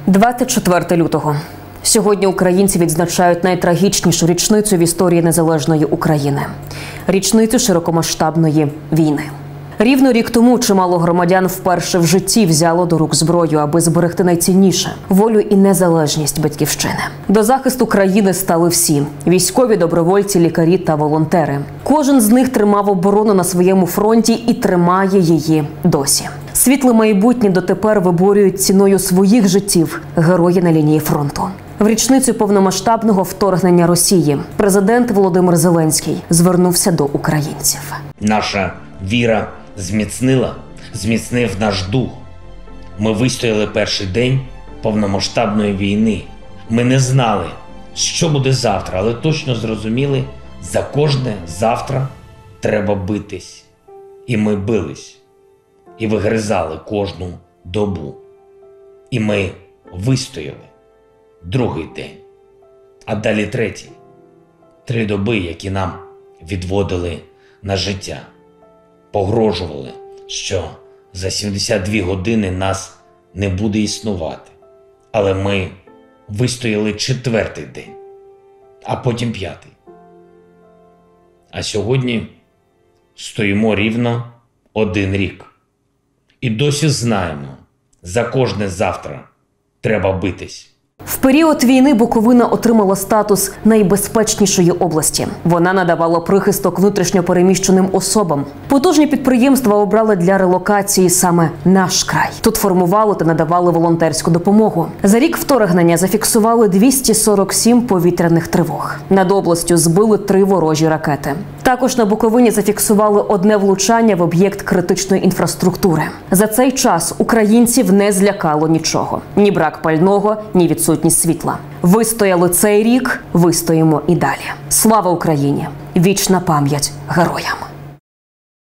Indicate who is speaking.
Speaker 1: 24 лютого. Сьогодні українці відзначають найтрагічнішу річницю в історії незалежної України – річницю широкомасштабної війни. Рівно рік тому чимало громадян вперше в житті взяло до рук зброю, аби зберегти найцінніше – волю і незалежність батьківщини. До захисту країни стали всі – військові, добровольці, лікарі та волонтери. Кожен з них тримав оборону на своєму фронті і тримає її досі. Світле майбутнє дотепер виборюють ціною своїх життів герої на лінії фронту. В річницю повномасштабного вторгнення Росії президент Володимир Зеленський звернувся до українців.
Speaker 2: Наша віра зміцнив наш дух. Ми вистояли перший день повномасштабної війни. Ми не знали, що буде завтра, але точно зрозуміли, за кожне завтра треба битись. І ми бились. І вигризали кожну добу. І ми вистояли. Другий день, а далі третій. 3 доби, які нам відводили на життя. Погрожували, що за 72 години нас не буде існувати. Але ми вистояли 4-й день, а потім 5-й. А сьогодні стоїмо рівно 1 рік. І досі знаємо, за кожне завтра треба битись.
Speaker 1: В період війни Буковина отримала статус найбезпечнішої області. Вона надавала прихисток внутрішньопереміщеним особам. Потужні підприємства обрали для релокації саме наш край. Тут формували та надавали волонтерську допомогу. За рік вторгнення зафіксували 247 повітряних тривог. Над областю збили 3 ворожі ракети. Також на Буковині зафіксували 1 влучання в об'єкт критичної інфраструктури. За цей час українців не злякало нічого. Ні брак пального, ні відсутність світла. Вистояли цей рік, вистоїмо і далі. Слава Україні! Вічна пам'ять героям!